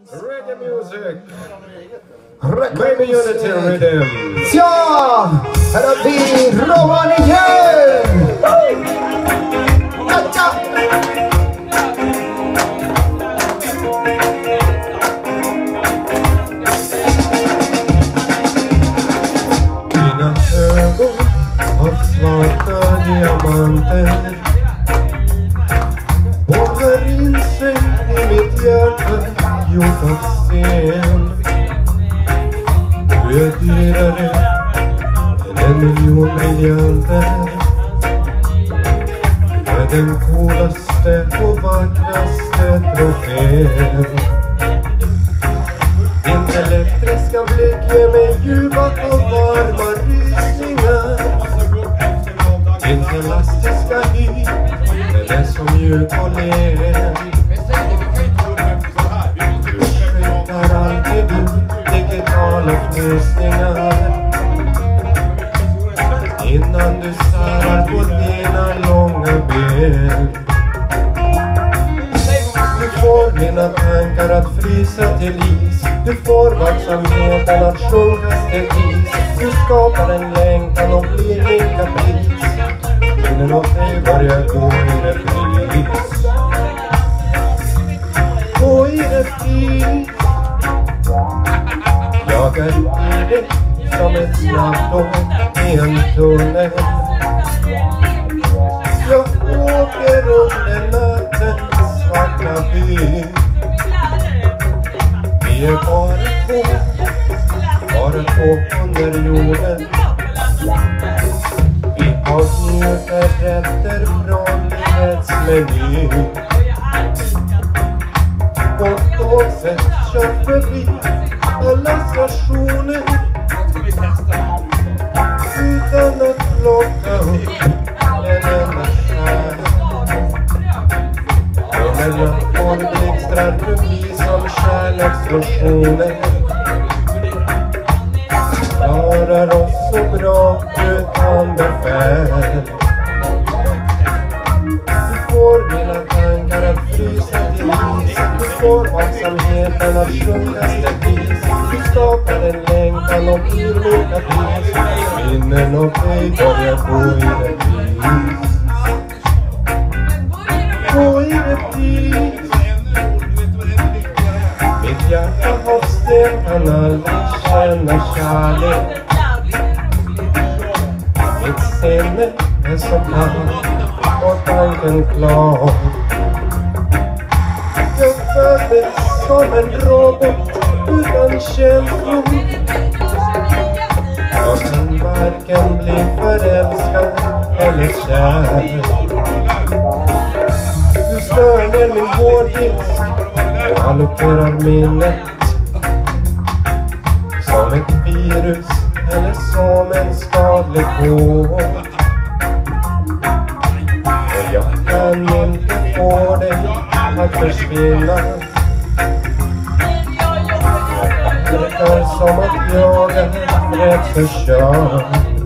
Reggae music. Maybe Unity Rhythm. Ja, här har vi Rowan igen. Tja. Dina ögon av svarta diamanter håller in sig i mitt hjärta gjort av sten. Du är dyrare än 1 miljon briljanter. Du är den coolaste och vackraste trofén. Din elektriska blick ger mig djupa och varma rysningar. Din elastiska hy, den är så mjuk och len. Du skickar alltid ut digitala fnysningar innan du särar på dina långa ben. Du får mina tankar att frysa till is. Du får vaksamheten att sjunkas till is. Du skapar en längtan och blir min kapris. Minnen av dig börjar gå i repris. Gå i repris. Jag är i dig som ett snabbtåg i en tunnel. Jag åker under nattens svarta by. Vi är bara två under jorden. Vi avnjuter rätter från livets meny. Och tågsätt kör förbi alla stationer utan att plocka upp en enda stjärna. Mellan folkblixtrar förbi som kärlekslotioner. Klarar oss så bra utan befäl. Du får mina tankar att frysa till is. Du får vaksamheten att sjunkas till is. Du skapar en längtan och blir min kapris. Minnen av dig börjar gå i repris. Gå i repris. Mitt hjärta av sten kan aldrig känna kärlek. Mitt sinne är så kallt och tanken klar. Jag föddes som en robot utan känslor. Jag kan varken bli förälskad eller kär. Du stör ner min hårddisk och allokerar minnet som ett virus eller som en skadlig kod. Och jag kan inte få dig att försvinna. Det verkar som att jag är rätt förkörd.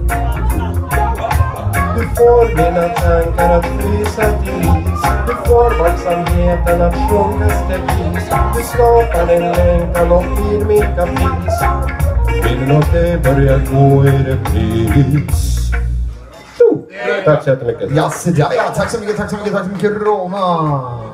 Du får mina tankar att frysa till is. Du får vaksamheten att sjunkas till is. Du skapar en längtan och blir min kapris. Minnen av dig börjar gå i repris. Tack så jättemycket. Ja, tack så mycket, Roma.